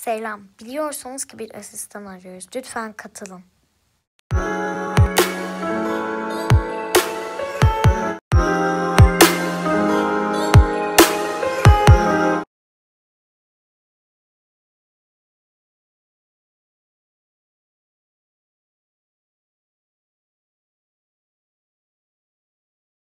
Selam. Biliyorsunuz ki bir asistan arıyoruz. Lütfen katılın.